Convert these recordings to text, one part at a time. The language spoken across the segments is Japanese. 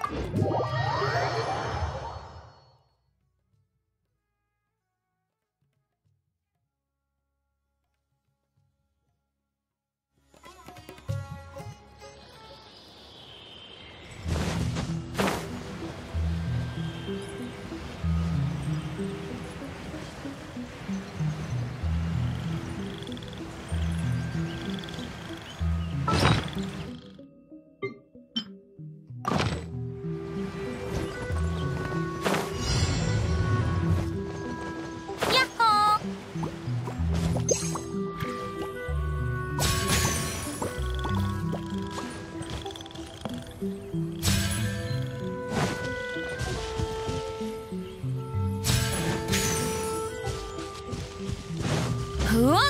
うわっ、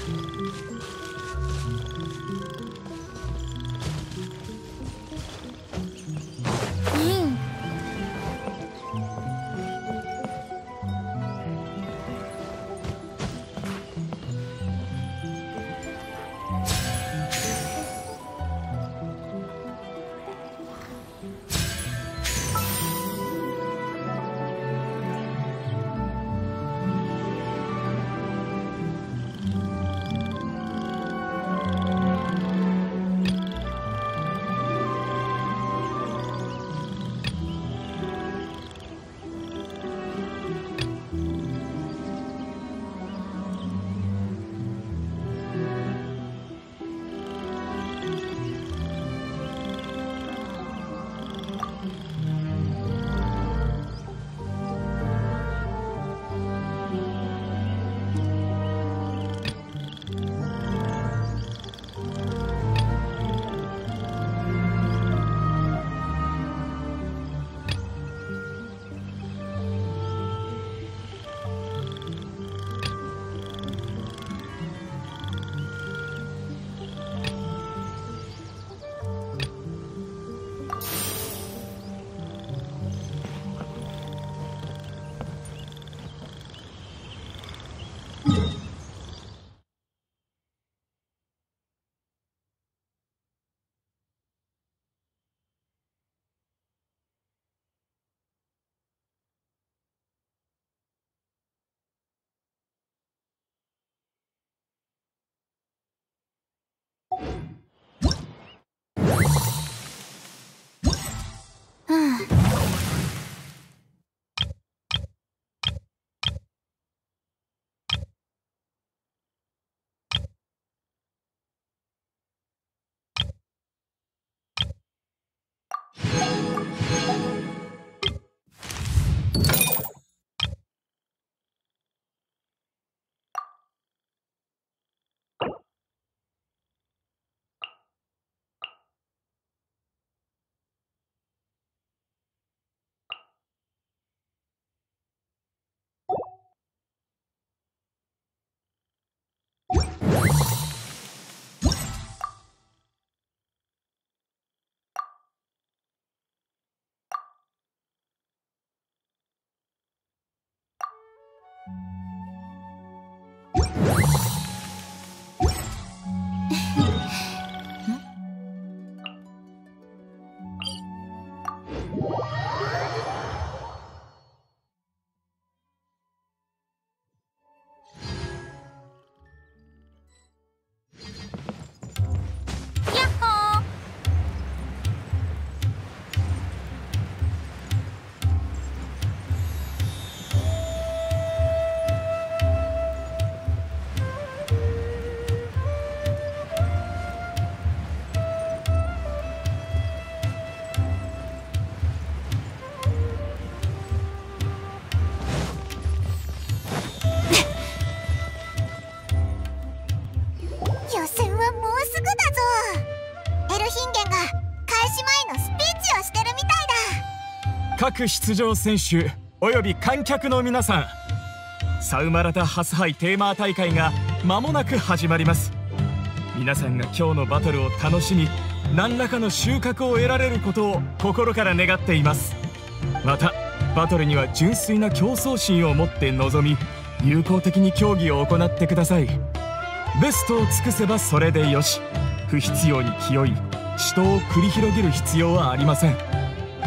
各出場選手および観客の皆さん、サウマラタハス杯テーマ大会が間もなく始まります。皆さんが今日のバトルを楽しみ、何らかの収穫を得られることを心から願っています。またバトルには純粋な競争心を持って臨み、友好的に競技を行ってください。ベストを尽くせばそれでよし。不必要に気負い死闘を繰り広げる必要はありません。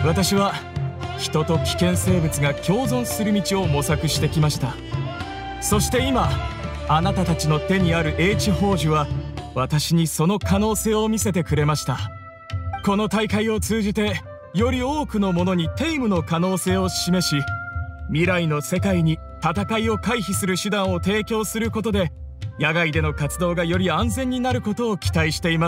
私は人と危険生物が共存する道を模索してきました。そして今、あなたたちの手にある H 宝珠は私にその可能性を見せてくれました。この大会を通じてより多くの者にテイムの可能性を示し、未来の世界に戦いを回避する手段を提供することで、野外での活動がより安全になることを期待しています。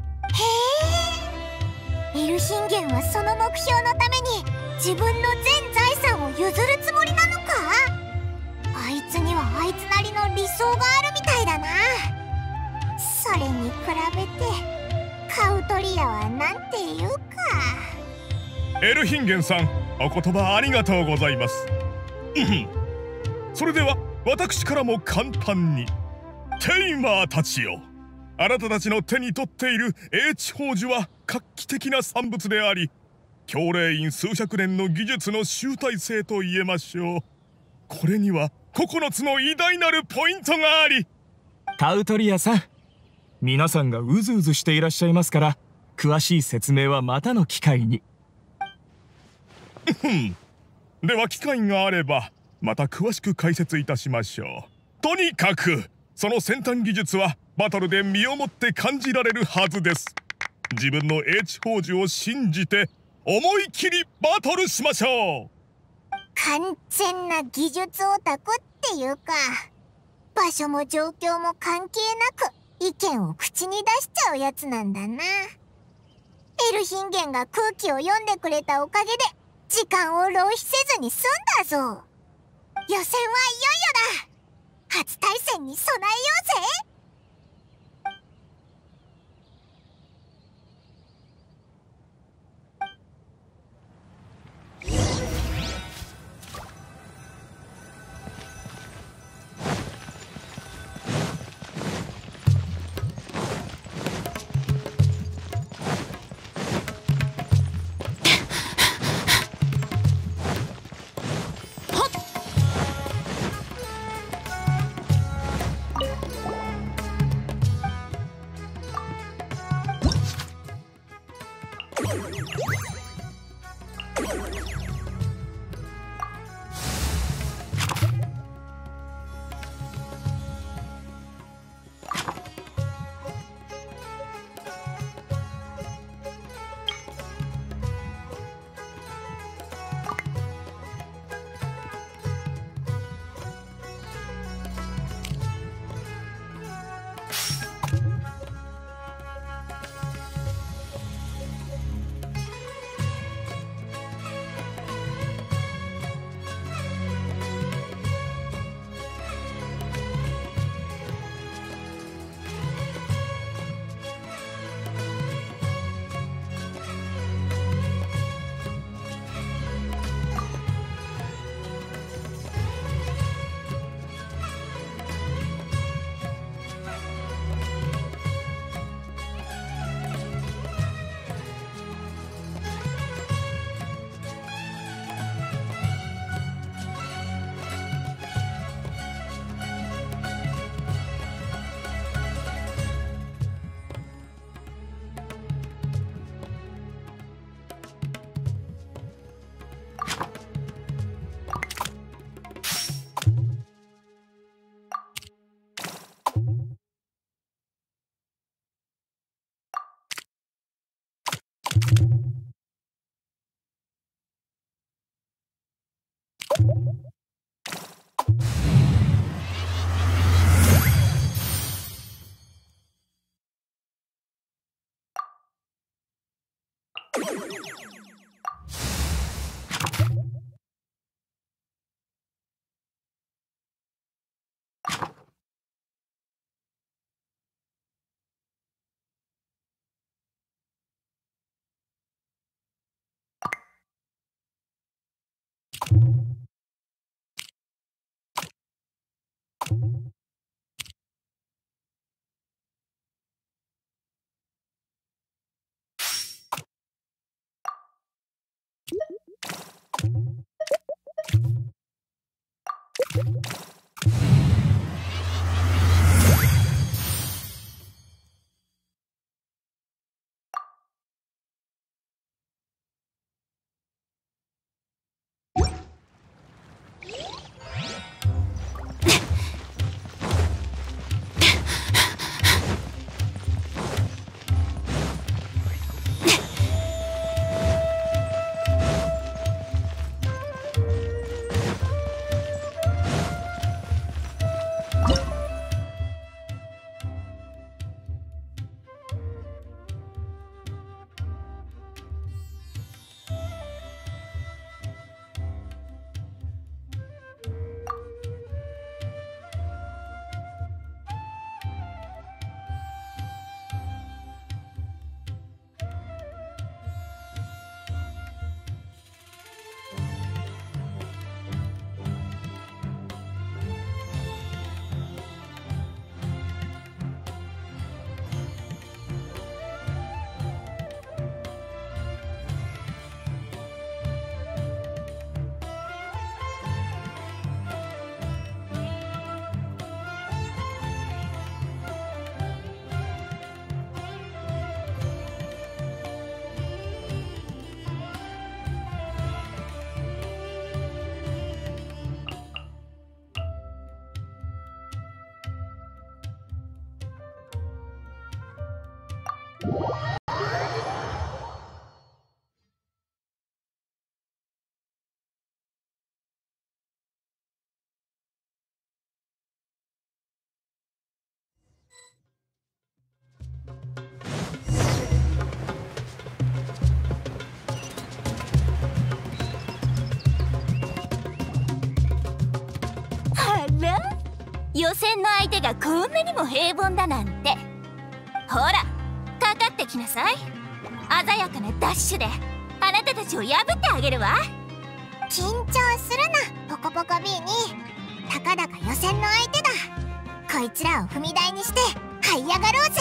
へえ、エルヒンゲンはその目標のために自分の全財産を譲るつもりなのか？あいつにはあいつなりの理想があるみたいだな。それに比べてカウトリアはなんていうか。 エルヒンゲンさん、お言葉ありがとうございます。それでは私からも簡単に。テイマーたちよ、あなたたちの手に取っている H 宝珠は画期的な産物であり、教令員数百年の技術の集大成と言えましょう。これには9つの偉大なるポイントがあり。 カウトリアさん、皆さんがうずうずしていらっしゃいますから、詳しい説明はまたの機会に。 では機会があればまた詳しく解説いたしましょう。とにかくその先端技術はバトルで身をもって感じられるはずです。自分の H 宝珠を信じて思い切りバトルしましょう。 完全な技術オタクっていうか、場所も状況も関係なく意見を口に出しちゃうやつなんだな。エルヒンゲンが空気を読んでくれたおかげで時間を浪費せずに済んだぞ。予選はいよいよだ。初対戦に備えようぜ。 予選の相手がこんなにも平凡だなんて。ほらかかってきなさい。鮮やかなダッシュであなたたちを破ってあげるわ。 緊張するなポコポコ B に。たかだか予選の相手だ。こいつらを踏み台にして這い上がろうぜ。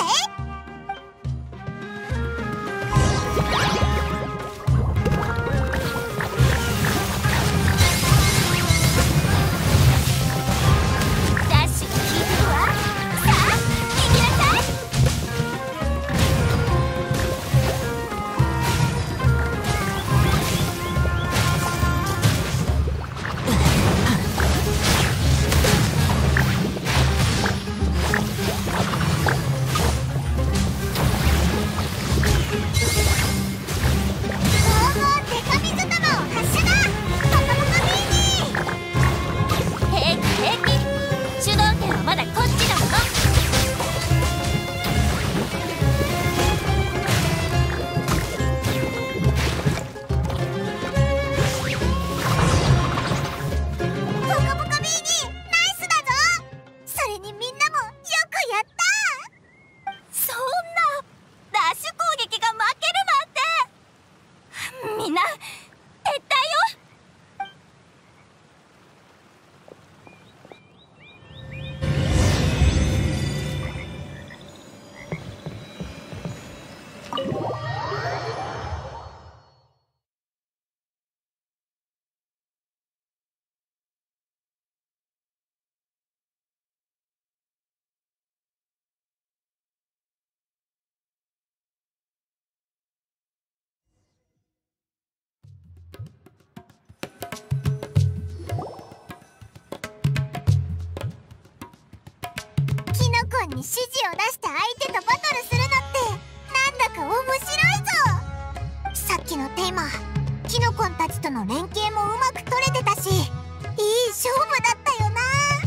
に指示を出して相手とバトルするのってなんだか面白いぞ。さっきのテーマキノコンたちとの連携もうまく取れてたし、いい勝負だったよな。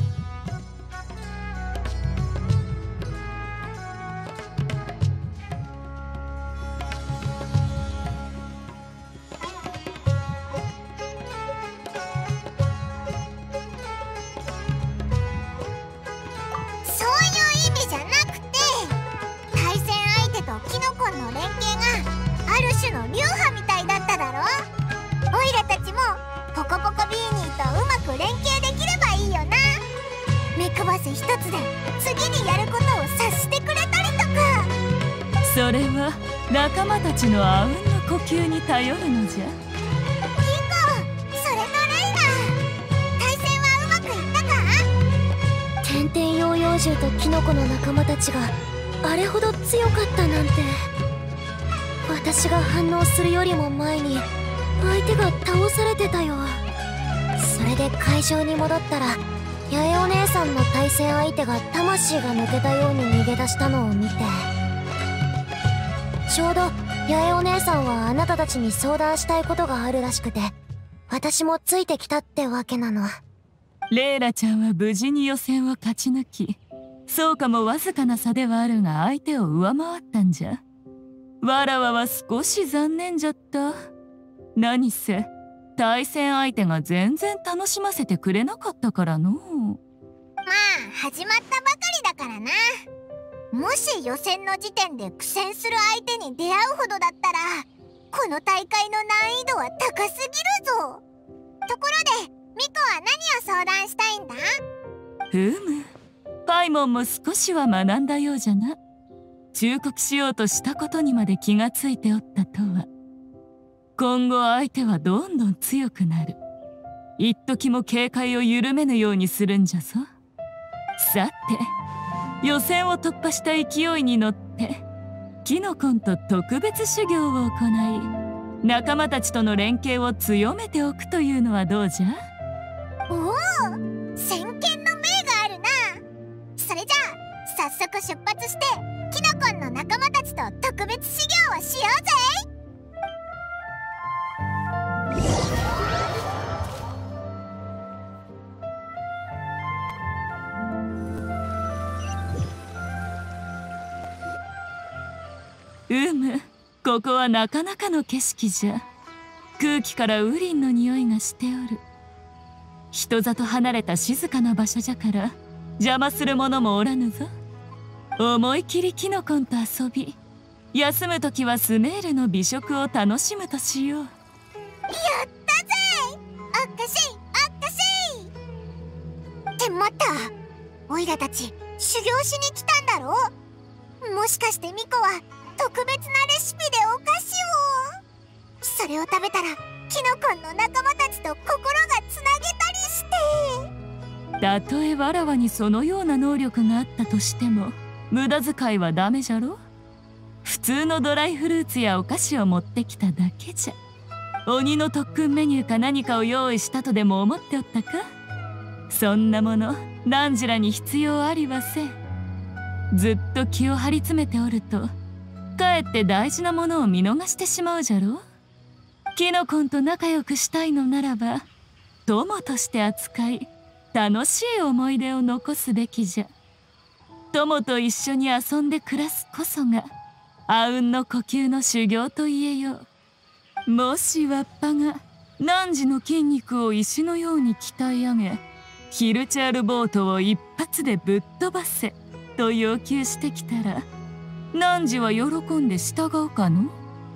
一つで次にやることを察してくれたりとか。 それは仲間たちのあうんの呼吸に頼るのじゃ。 ミコ、それとレイナ、対戦はうまくいったか？ 天天ヨーヨー獣とキノコの仲間たちがあれほど強かったなんて。私が反応するよりも前に相手が倒されてたよ。それで会場に戻ったら八重お姉さんの対戦相手が魂が抜けたように逃げ出したのを見て、ちょうど八重お姉さんはあなたたちに相談したいことがあるらしくて、私もついてきたってわけなの。 レイラちゃんは無事に予選を勝ち抜き、そうかもわずかな差ではあるが相手を上回ったんじゃ。わらわは少し残念じゃった。何せ対戦相手が全然楽しませてくれなかったからの。 まあ始まったばかりだからな。もし予選の時点で苦戦する相手に出会うほどだったらこの大会の難易度は高すぎるぞ。ところでミコは何を相談したいんだ？ パイモンも少しは学んだようじゃな。忠告しようとしたことにまで気がついておったとは。今後相手はどんどん強くなる。一時も警戒を緩めぬようにするんじゃぞ。さて予選を突破した勢いに乗ってキノコンと特別修行を行い仲間たちとの連携を強めておくというのはどうじゃ？ おお、先見の明があるな。それじゃあ早速出発してキノコンの仲間たちと特別修行をしようぜ。 ここはなかなかの景色じゃ。空気からウリンの匂いがしておる。人里離れた静かな場所じゃから邪魔する者もおらぬぞ。思い切りキノコンと遊び、休む時はスメールの美食を楽しむとしよう。 やったぜ。おっかしいおっかしい。って待った、オイラたち修行しに来たんだろ。もしかしてミコは特別なレシピでお菓子を。それを食べたらキノコンの仲間たちと心がつなげたりして。 たとえわらわにそのような能力があったとしても無駄遣いはダメじゃろ。普通のドライフルーツやお菓子を持ってきただけじゃ。鬼の特訓メニューか何かを用意したとでも思っておったか。そんなもの汝らに必要ありはせん。ずっと気を張り詰めておるとかえって大事なものを見逃してしまうじゃろ。キノコンと仲良くしたいのならば友として扱い楽しい思い出を残すべきじゃ。友と一緒に遊んで暮らすこそがあうんの呼吸の修行と言えよう。もしわっぱが汝の筋肉を石のように鍛え上げヒルチャールボートを一発でぶっ飛ばせと要求してきたら汝は喜んで従うかの？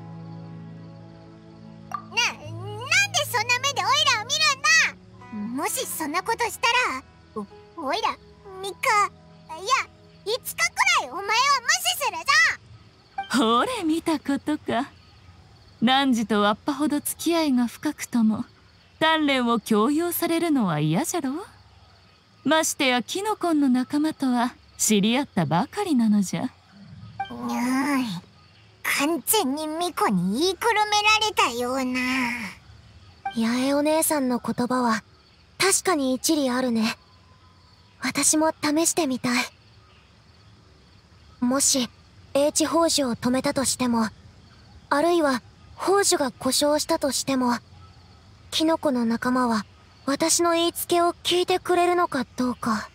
なんでそんな目でオイラを見るんだ。もしそんなことしたらオイラ3日いや5日くらいお前を無視するぞ。 ほれ見たことか。汝とわっぱほど付き合いが深くとも鍛錬を強要されるのは嫌じゃろ。ましてやキノコンの仲間とは知り合ったばかりなのじゃ。 完全にミコに言いくるめられたような。 八重お姉さんの言葉は確かに一理あるね。私も試してみたい。もしH宝珠を止めたとしても、あるいは宝珠が故障したとしても、キノコの仲間は私の言いつけを聞いてくれるのかどうか。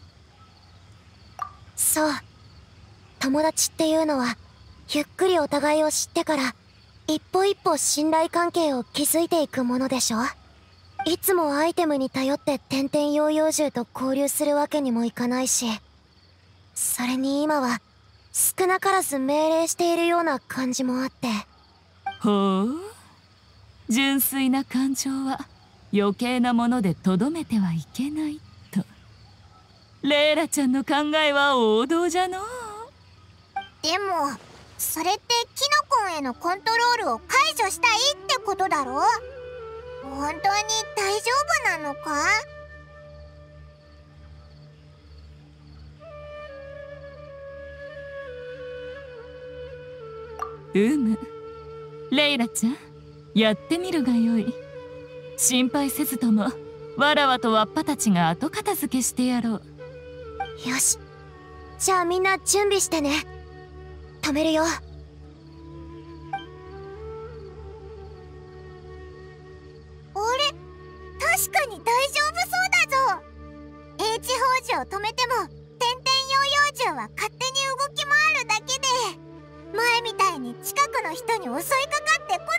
そう、友達っていうのはゆっくりお互いを知ってから一歩一歩信頼関係を築いていくものでしょ。いつもアイテムに頼って天々ヨーヨー獣と交流するわけにもいかないし、それに今は少なからず命令しているような感じもあって。 ほう、純粋な感情は余計なものでとどめてはいけないと。レイラちゃんの考えは王道じゃのう。 でもそれってキノコンへのコントロールを解除したいってことだろ。本当に大丈夫なのか？ レイラちゃん、やってみるがよい。心配せずともわらわとわっぱたちが後片付けしてやろう。 よし、じゃあみんな準備してね。止めるよ。 あれ、確かに大丈夫そうだぞ。H宝珠を止めても天々ヨーヨー獣は勝手に動き回るだけで前みたいに近くの人に襲いかかってこないぞ。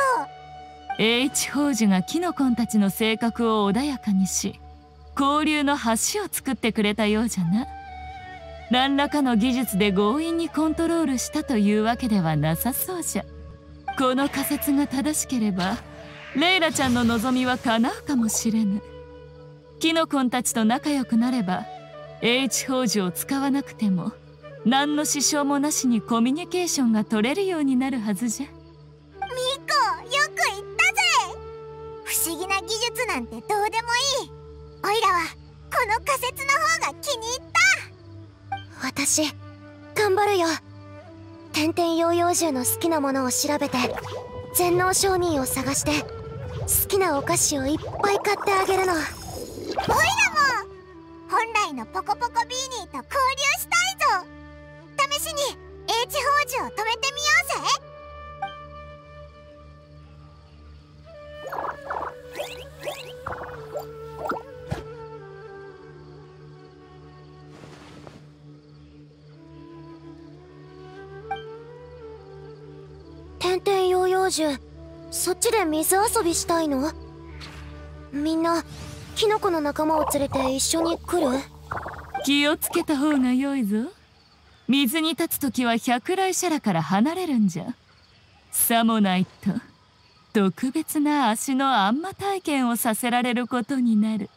H宝珠がキノコンたちの性格を穏やかにし交流の橋を作ってくれたようじゃな。何らかの技術で強引にコントロールしたというわけではなさそうじゃ。この仮説が正しければレイラちゃんの望みは叶うかもしれぬ。キノコンたちと仲良くなれば H 宝珠を使わなくても何の支障もなしにコミュニケーションが取れるようになるはずじゃ。 ミコ、よく言ったぜ。不思議な技術なんてどうでもいい。オイラはこの仮説の方が気に入った。 私頑張るよ。天々ヨーヨー獣の好きなものを調べて全能商人を探して好きなお菓子をいっぱい買ってあげるの。オイラも本来のポコポコビーニーと交流したいぞ。試しにH宝珠を止めてみようぜ。 樹、そっちで水遊びしたいの？みんなキノコの仲間を連れて一緒に来る？ 気をつけた方が良いぞ。水に立つ時は百来シャラから離れるんじゃ。さもないと特別な足のあんま体験をさせられることになる。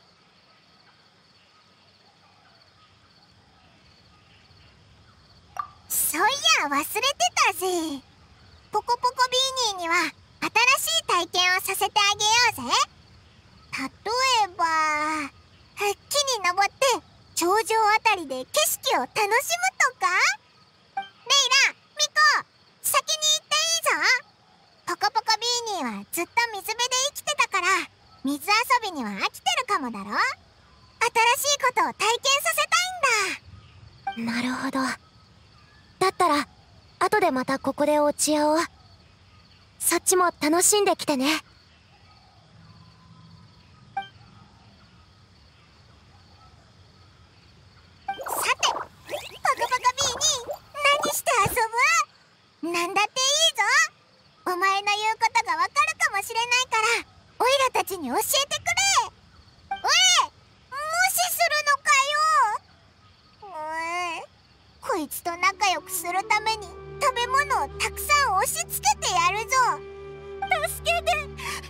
そういや忘れてたぜ。ポコポコビーニーには新しい体験をさせてあげようぜ。例えば木に登って頂上あたりで景色を楽しむとか。レイラ、ミコ、先に行っていいぞ。ポコポコビーニーはずっと水辺で生きてたから水遊びには飽きてるかもだろ。新しいことを体験させたいんだ。 なるほど。だったら後でまたここで落ち合おう。そっちも楽しんできてね。 さて、ポコポコビーニー、何して遊ぶ？なんだっていいぞ。お前の言うことがわかるかもしれないからオイラたちに教えてくれ。おい、無視するのかよ。こいつと仲良くするために食べ物をたくさん押し付けてやるぞ。助けてくれ。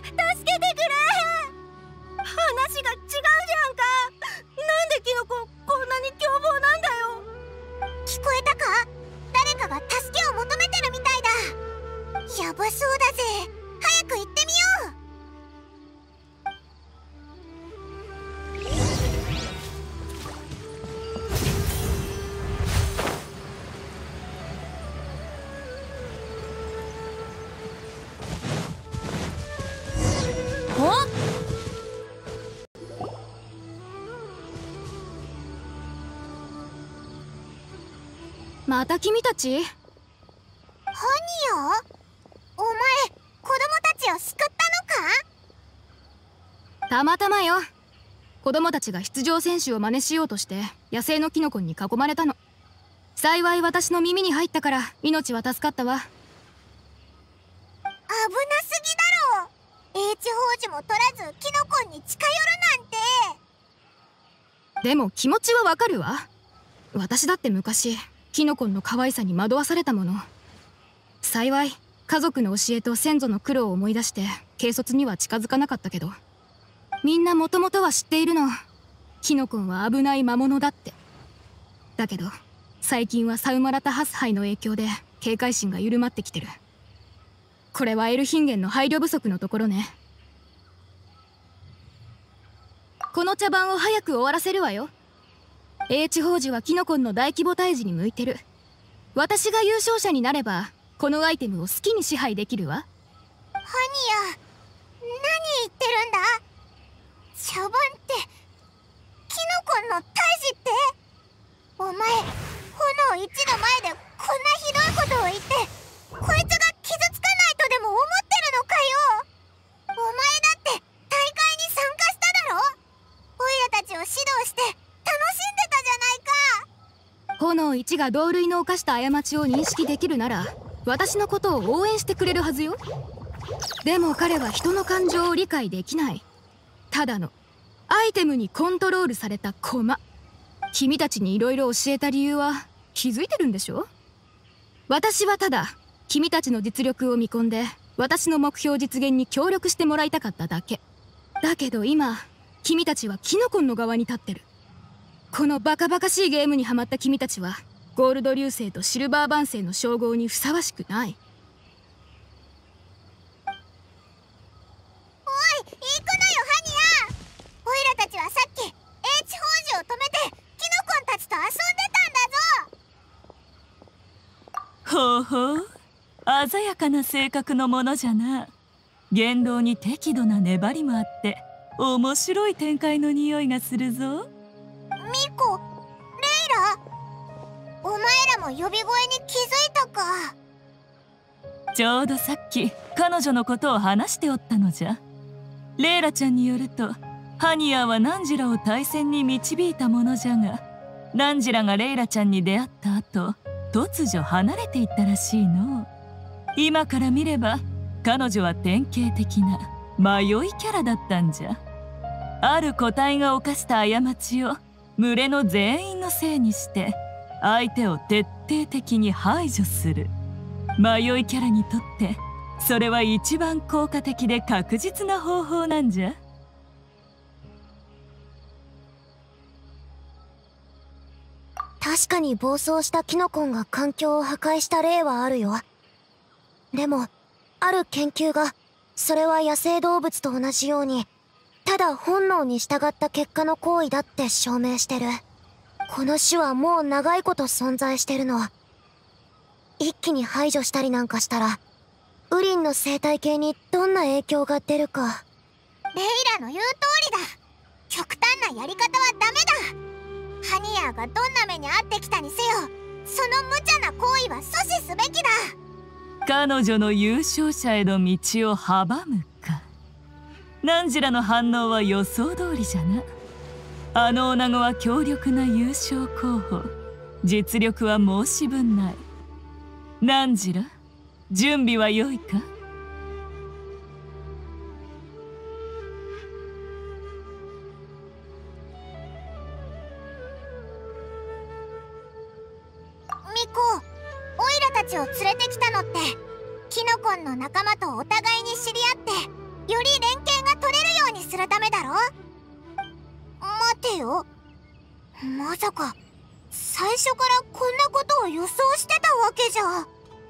話が違うじゃんか。なんでキノコこんなに凶暴なんだよ。聞こえたか？誰かが助けを求めてるみたいだ。やばそうだぜ。早く行ってみよう。 また君たち？ ハニヤ？お前、子供たちを救ったのか？ たまたまよ。子供たちが出場選手を真似しようとして野生のキノコに囲まれたの。幸い私の耳に入ったから命は助かったわ。 危なすぎだろ。H宝珠も取らずキノコに近寄るなんて。 でも気持ちはわかるわ。私だって昔キノコの可愛さに惑わされたもの。幸い家族の教えと先祖の苦労を思い出して軽率には近づかなかったけど、みんなもともとは知っているの。キノコンは危ない魔物だって。だけど最近はサウマラタハスハイの影響で警戒心が緩まってきてる。これはエルヒンゲンの配慮不足のところね。この茶番を早く終わらせるわよ。H宝珠はキノコンの大規模退治に向いてる。私が優勝者になればこのアイテムを好きに支配できるわ。 ハニヤ、何言ってるんだ？茶番ってキノコンの退治って？お前、炎1の前でこんなひどいことを言ってこいつが傷つかないとでも思ってるのかよ。お前だって大会に参加しただろ。オイラたちを指導して楽しんでたじゃないか。 炎1が同類の犯した過ちを認識できるなら私のことを応援してくれるはずよ。でも彼は人の感情を理解できない。ただのアイテムにコントロールされた駒。君たちにいろいろ教えた理由は気づいてるんでしょ？私はただ君たちの実力を見込んで私の目標実現に協力してもらいたかっただけ。だけど今君たちはキノコンの側に立ってる。このバカバカしいゲームにハマった君たちはゴールド流星とシルバーバン星の称号にふさわしくない。 おい、行くなよハニヤ。オイラたちはさっき H 宝珠を止めてキノコンたちと遊んでたんだぞ。 ほうほう、鮮やかな性格のものじゃな。言動に適度な粘りもあって面白い展開の匂いがするぞ。 ミコ、レイラ、お前らも呼び声に気づいたか。 ちょうどさっき彼女のことを話しておったのじゃ。レイラちゃんによるとハニヤはナンジラを対戦に導いたものじゃが、ナンジラがレイラちゃんに出会った後突如離れていったらしいの。今から見れば彼女は典型的な迷いキャラだったんじゃ。ある個体が犯した過ちを群れの全員のせいにして相手を徹底的に排除する。迷いキャラにとってそれは一番効果的で確実な方法なんじゃ。 確かに暴走したキノコンが環境を破壊した例はあるよ。でもある研究がそれは野生動物と同じようにただ本能に従った結果の行為だって証明してる。この種はもう長いこと存在してるの。一気に排除したりなんかしたらウリンの生態系にどんな影響が出るか。 レイラの言う通りだ。極端なやり方はダメだ。ハニヤーがどんな目に遭ってきたにせよ、その無茶な行為は阻止すべきだ。 彼女の優勝者への道を阻むか。ナンジラの反応は予想通りじゃな。あの女子は強力な優勝候補。実力は申し分ない。ナンジラ、準備は良いか？ ミコ、オイラたちを連れてきたのってキノコンの仲間とお互いに知り合ってより連携が取れるようにするためだろ？待てよ、まさか最初からこんなことを予想してたわけじゃ。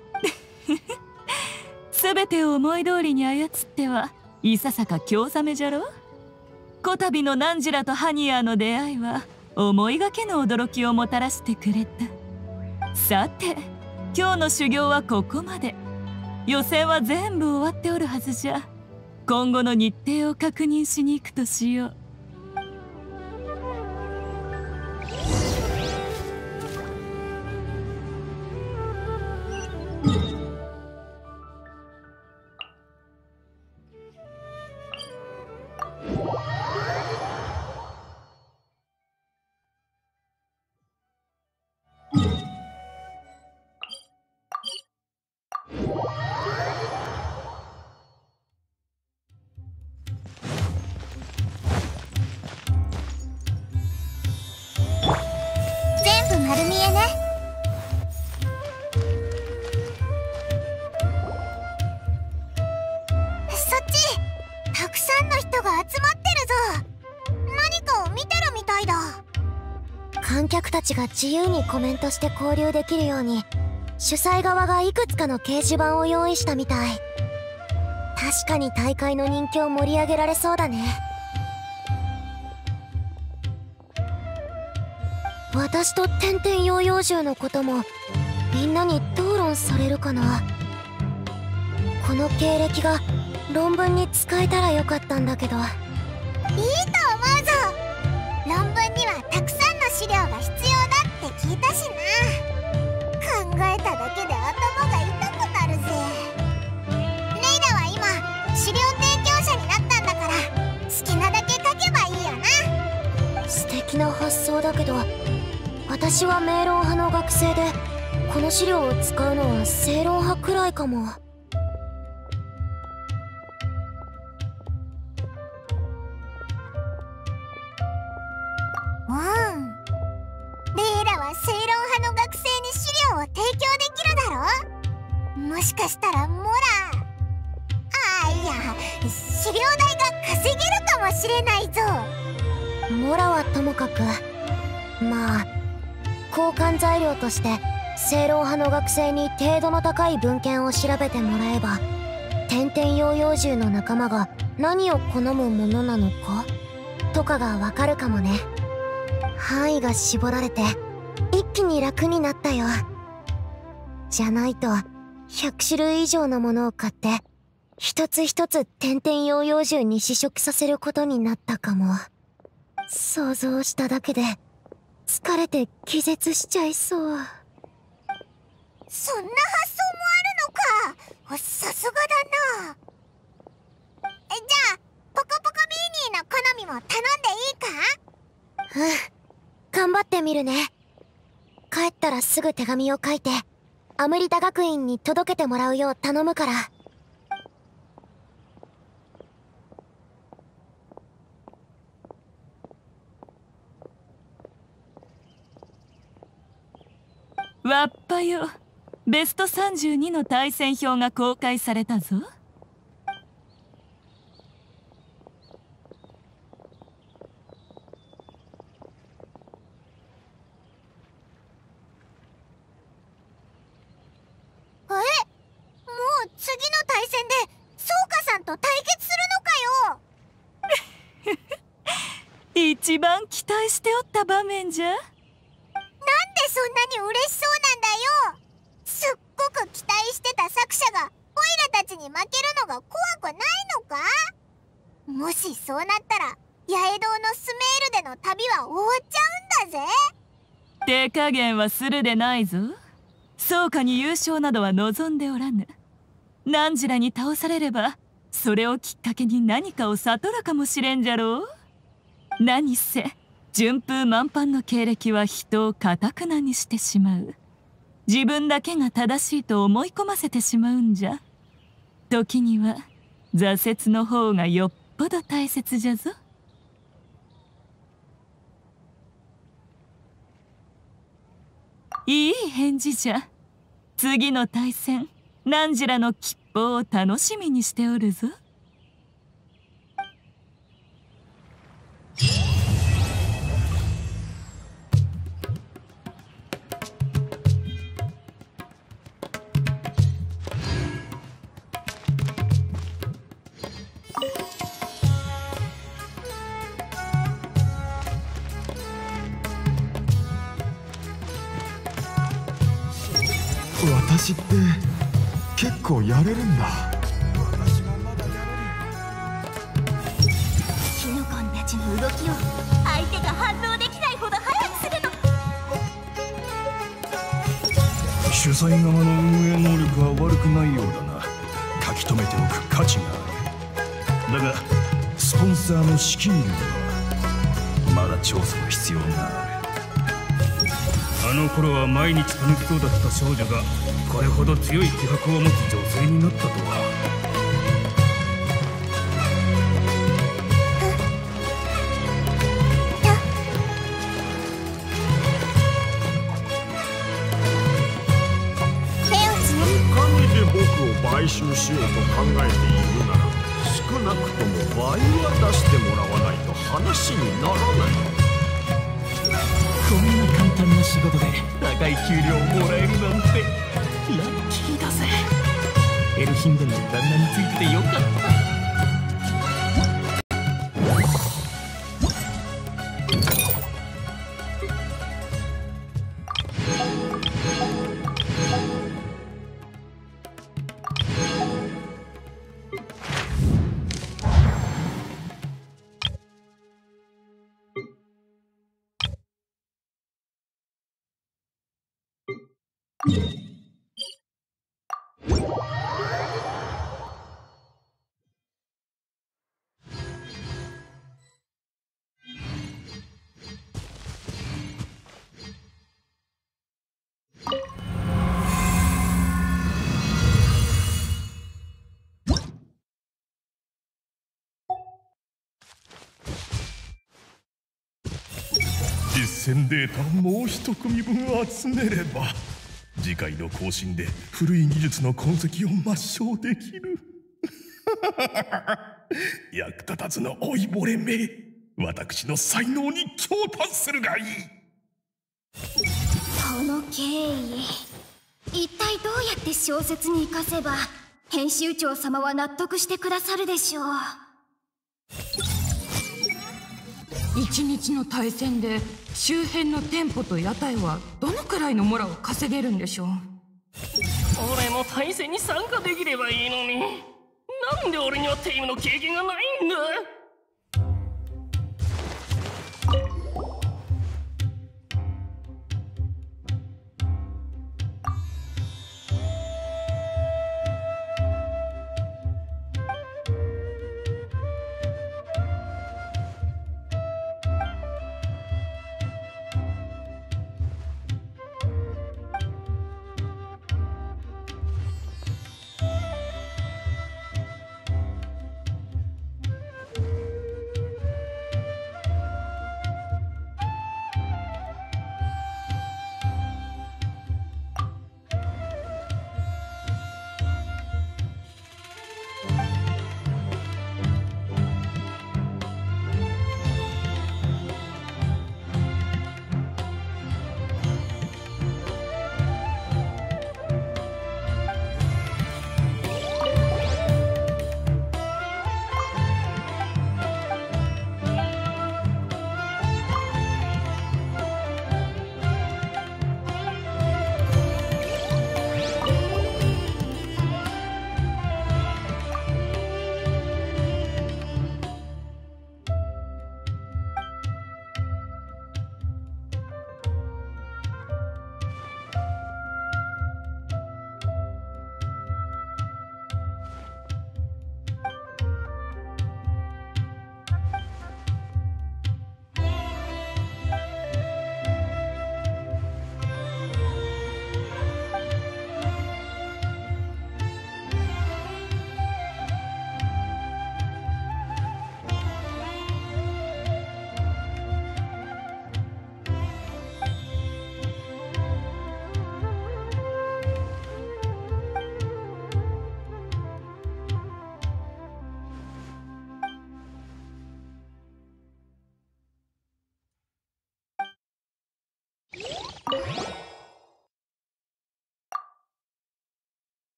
全てを思い通りに操ってはいささか興ざめじゃろ。こたびのナンジラとハニヤーの出会いは思いがけの驚きをもたらしてくれた。さて今日の修行はここまで。予選は全部終わっておるはずじゃ。今後の日程を確認しに行くとしよう。 全部丸見えね。そっちたくさんの人が集まってるぞ。何かを見てるみたいだ。 観客たちが自由にコメントして交流できるように主催側がいくつかの掲示板を用意したみたい。確かに大会の人気を盛り上げられそうだね。私と天々ヨーヨー獣のこともみんなに討論されるかな。この経歴が論文に使えたらよかったんだけど。 いいと思うぞ。論文にはたくさんの資料が必要だって聞いたしな。考えただけで頭が痛くなるぜ。レイラは今資料提供者になったんだから好きなだけ書けばいいよな。 素敵な発想だけど私は明論派の学生でこの資料を使うのは正論派くらいかも。 レイラは正論派の学生に資料を提供できるだろ。もしかしたらモラいや資料代が稼げるかもしれないぞ。 モラはともかくまあ交換材料として正論派の学生に程度の高い文献を調べてもらえば天々ヨーヨー獣の仲間が何を好むものなのかとかがわかるかもね。範囲が絞られて一気に楽になったよ。じゃないと100種類以上のものを買って一つ一つ天々ヨーヨー獣に試食させることになったかも。想像しただけで疲れて気絶しちゃいそう。 そんな発想もあるのか。さすがだな。じゃあポコポコビーニーの好みも頼んでいいか？ 頑張ってみるね。帰ったらすぐ手紙を書いてアムリタ学院に届けてもらうよう頼むから。 わっぱよ、ベスト32の対戦表が公開されたぞ。 もう次の対戦でソーカさんと対決するのかよ。 一番期待しておった場面じゃ。 なんでそんなに嬉しそうなんだよ。すっごく期待してた作者がオイラたちに負けるのが怖くないのか。もしそうなったら八重堂のスメールでの旅は終わっちゃうんだぜ。 手加減はするでないぞ。そうかに優勝などは望んでおらぬ。汝らに倒されればそれをきっかけに何かを悟るかもしれんじゃろう。何せ順風満帆の経歴は人を堅くなにしてしまう。自分だけが正しいと思い込ませてしまうんじゃ。時には挫折の方がよっぽど大切じゃぞ。いい返事じゃ。次の対戦、汝らの吉報を楽しみにしておるぞ。 私って結構やれるんだ。 キノコンたちの動きを相手が反応できないほど早くするの。 主催側の運営能力は悪くないようだな。書き留めておく価値がある。だがスポンサーの資金源はまだ調査の必要がある。あの頃は毎日楽しそうだった少女がこれほど強い気迫を持つ女性になったとは。 神で僕を買収しようと考えているなら少なくとも倍は出してもらわないと話にならない。 こんな簡単な仕事で高い給料もらえるなんてラッキーだぜ。エルヒンデンの旦那についててよかった。 実践データもう一組分集めれば次回の更新で古い技術の痕跡を抹消できる。役立たずの老いぼれめ、私の才能に驚嘆するがいい。 この経緯、一体どうやって小説に生かせば編集長様は納得してくださるでしょう。 一日の対戦で周辺の店舗と屋台はどのくらいのモラを稼げるんでしょう。 俺も対戦に参加できればいいのに、なんで俺にはテイムの経験がないんだ。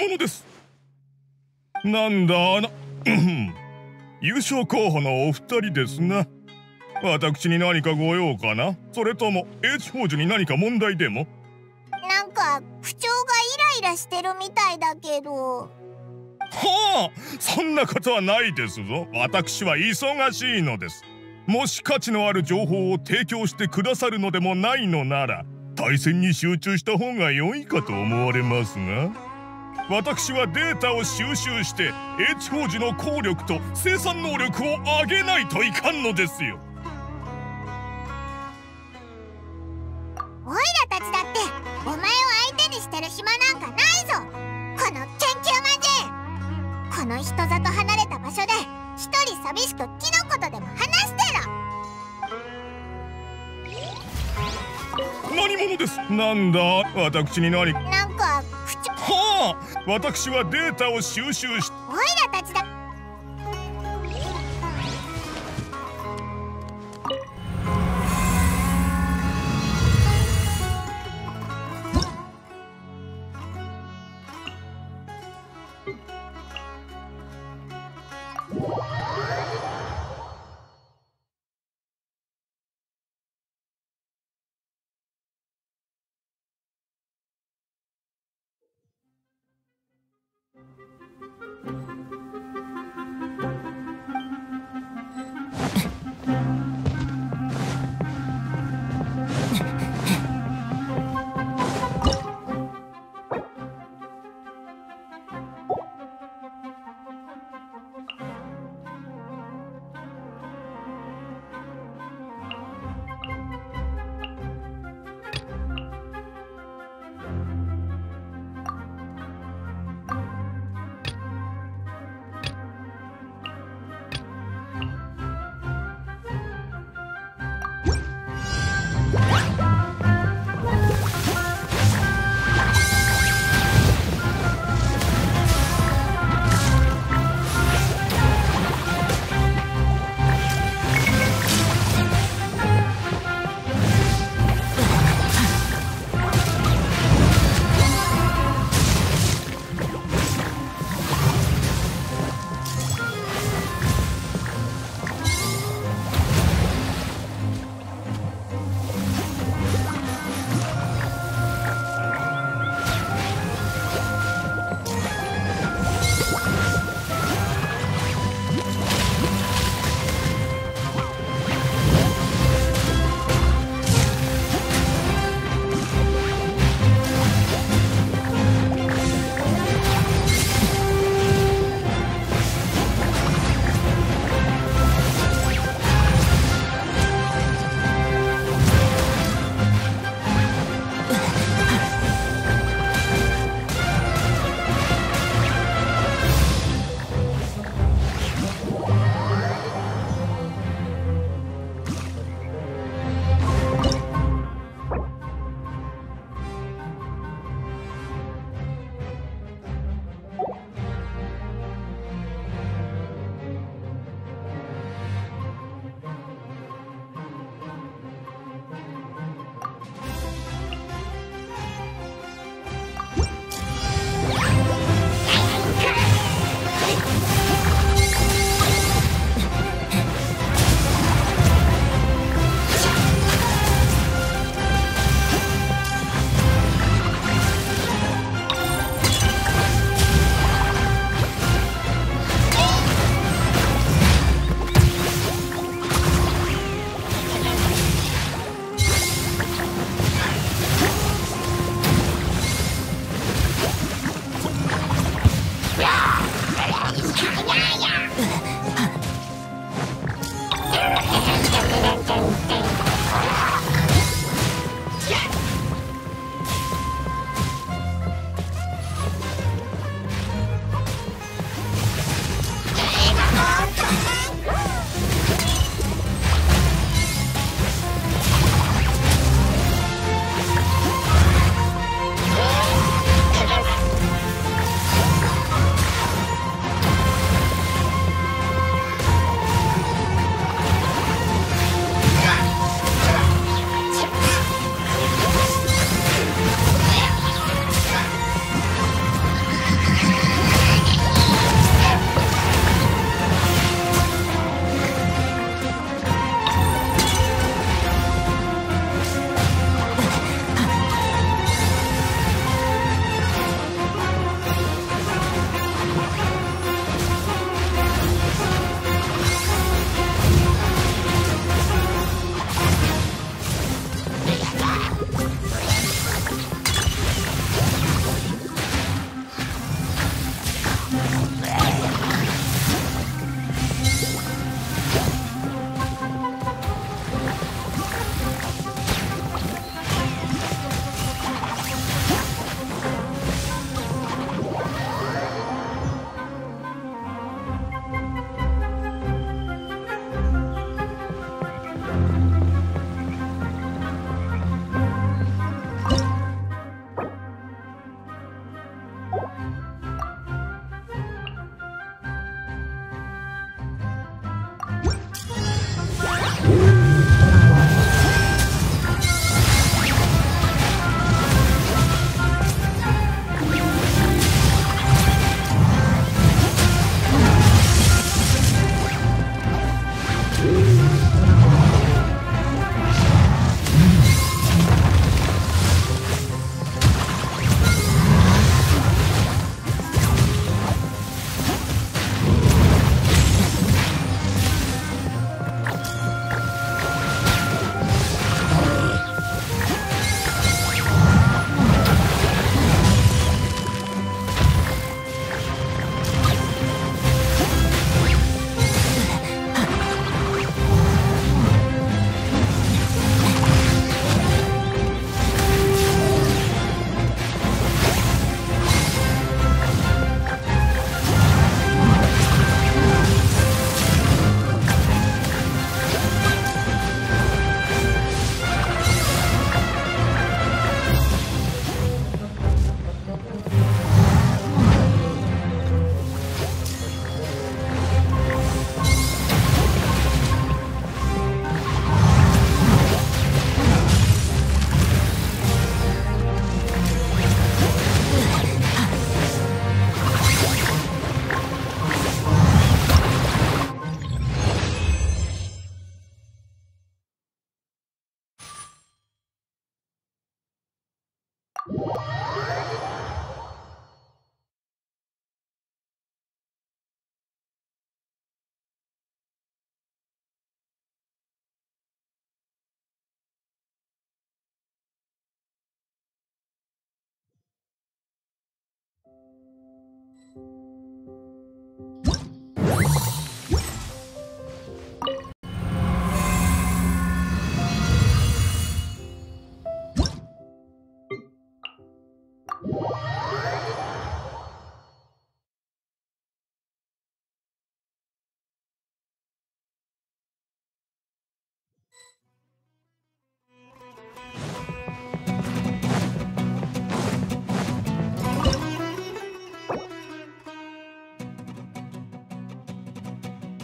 者です。なんだ優勝候補のお二人ですな。私に何かご用かな。それとも H 宝珠に何か問題でも。 なんか口調がイライラしてるみたいだけど。 はあ、そんなことはないですぞ。私は忙しいのです。もし価値のある情報を提供してくださるのでもないのなら、対戦に集中した方が良いかと思われますが、私はデータを収集して H 宝珠の効力と生産能力を上げないといかんのですよ。 オイラたちだってお前を相手にしてる暇なんかないぞ、この研究マジン。この人里離れた場所で一人寂しく木のことでも話してろ。 何者です。なんだ私に何。 なんか口。 はあ、私はデータを収集し。 オイラたちだ。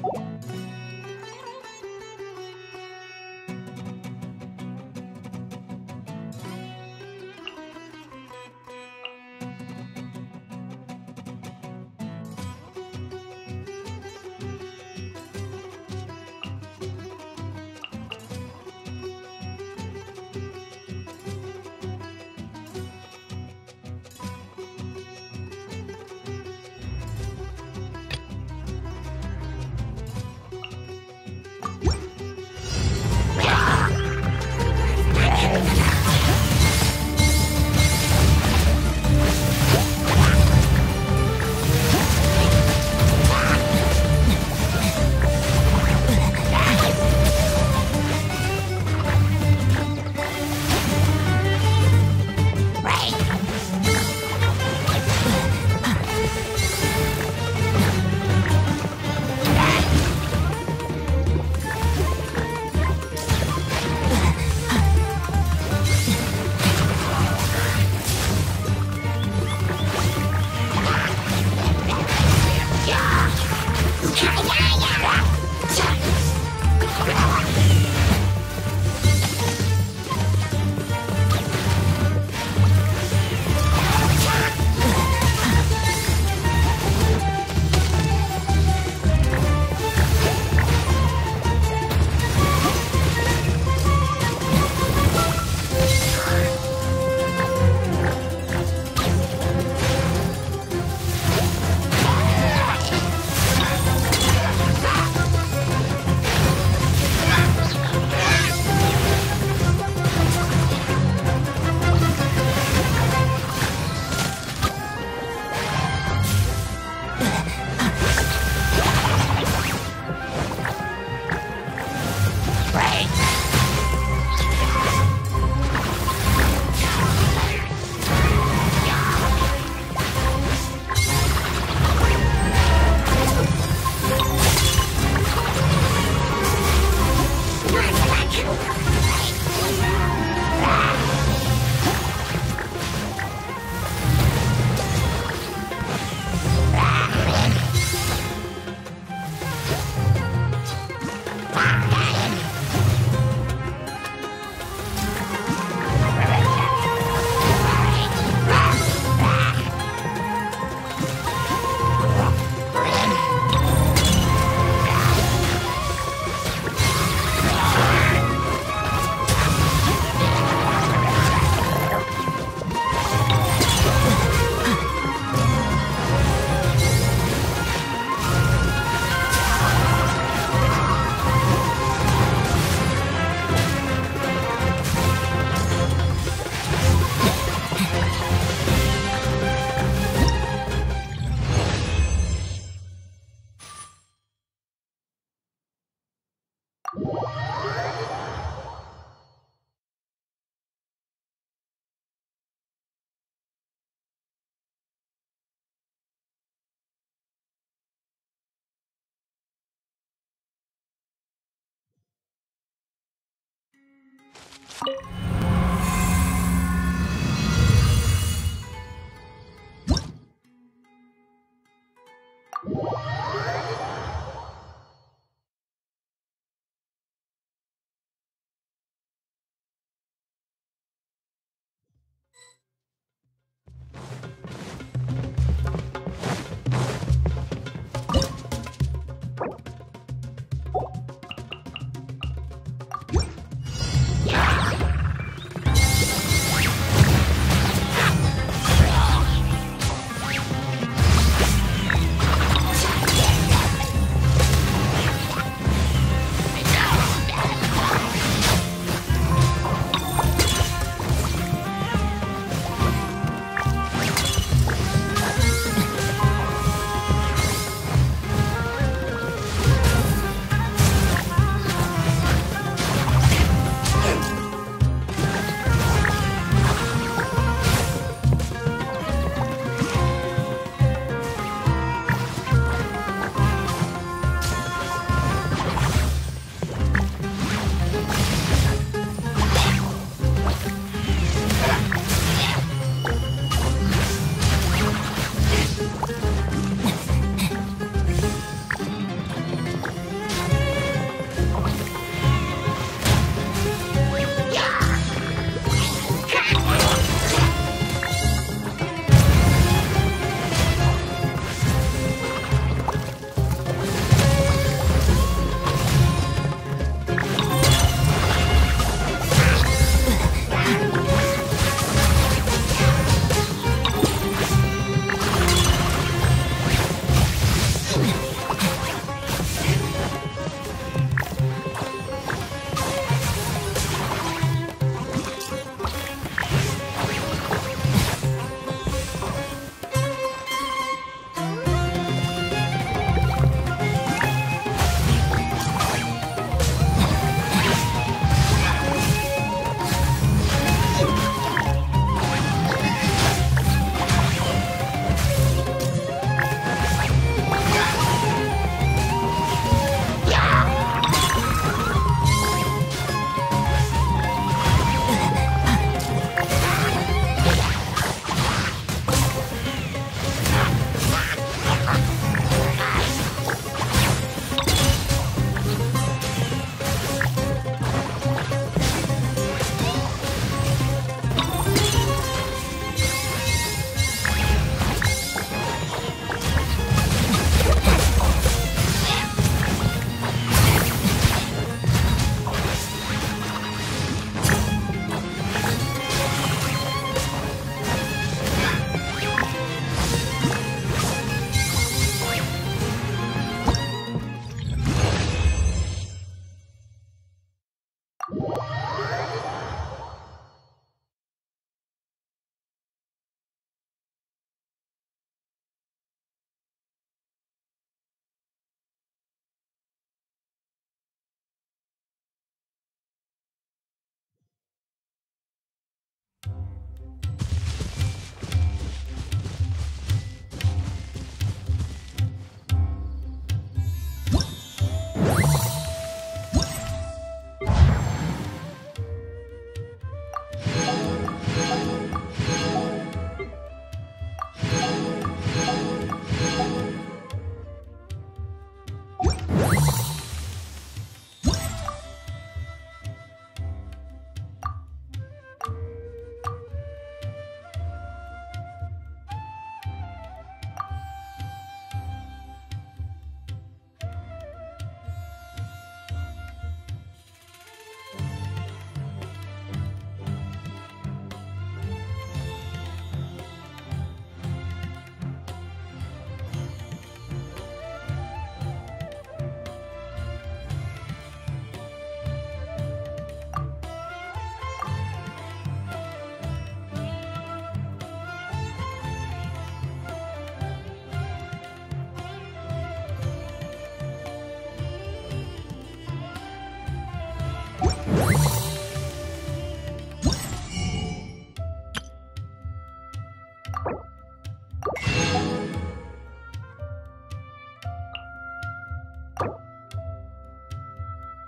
こ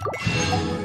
う。